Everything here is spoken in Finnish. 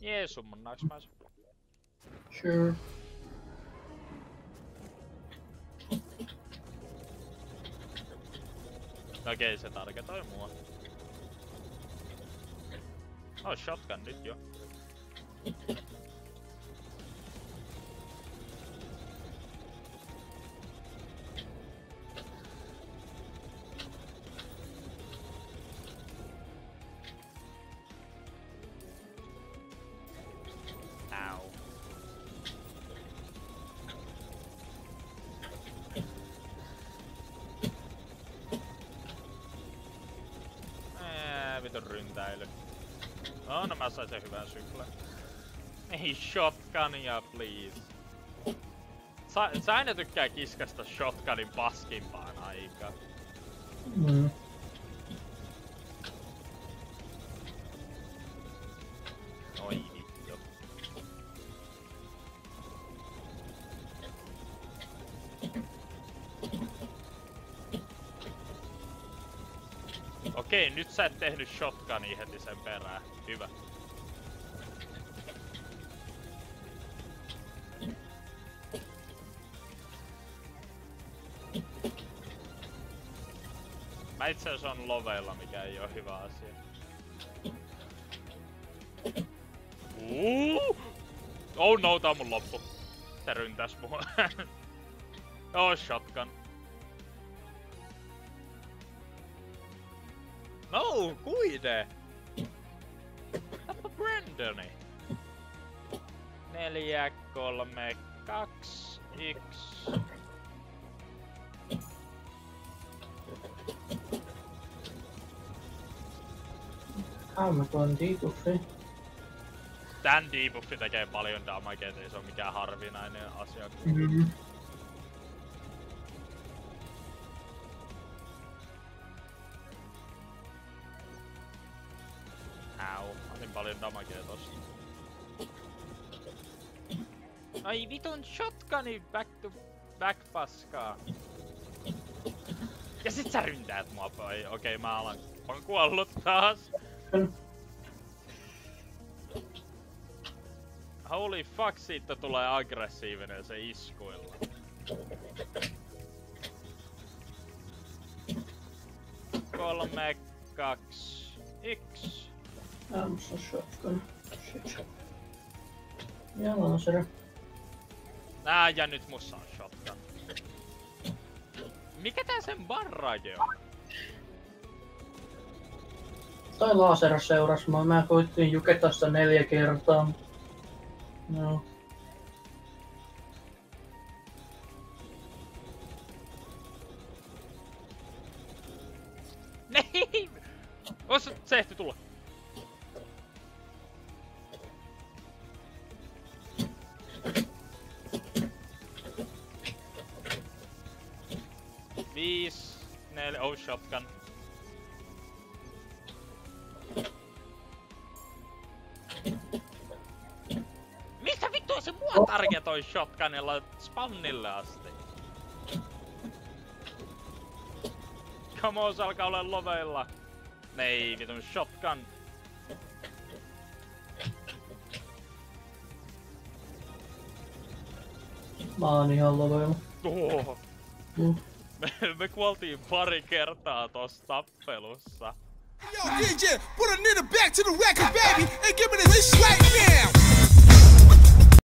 Jee, summonnaaks mä sen? Sure. Okei, se targetoi mua. Oh, shotgun nyt jo. Au. Vitun ryntäily. No mä sain sen hyvän syklen. Ei shotgunia, please. Sä aina tykkää kiskasta shotgunin paskimpaan aikaan. Mm. Oi vittu. Okei, nyt sä et tehnyt shotgunia heti sen perään. Hyvä. Mä itse asiassa on loveilla, mikä ei oo hyvä asia. Oh no, tää on mun loppu. Se ryntäs mua. Oh, shotgun. No, kuide! Tappa Brandoni. 4, 3, 2, 1. Mä tuon debuffi. Tän debuffi tekee paljon damagea, ei se oo mikään harvinainen asia. Mm-hmm. Au, otin paljon damagea tosta. Ai vitun shotguni back to back paskaa. Ja sit sä ryntäät mua pois. Okei, mä oon kuollut taas. Holy fuck, siitä tulee aggressiivinen se iskuilla. Kolme, 2, 1. Musta on shotgun. Shit. Ja laser. Ja nyt mussa on shotgun. Mikä tää sen barrage on? Tai laser seuras mua. Mä koittiin juketa sitä 4 kertaa. No. Nei! Ois se ehti tulla. Viis, 4, oh shotgun. Mistä vittua se mua targetoi shotgunilla spannille asti? Come on, se alkaa olla loveilla. Nei, vitun shotgun. Mä oon ihan loveilla. Oh. Me kuoltiin pari kertaa tossa tappelussa. Yo, DJ, put a nigga back to the record, baby, and give me this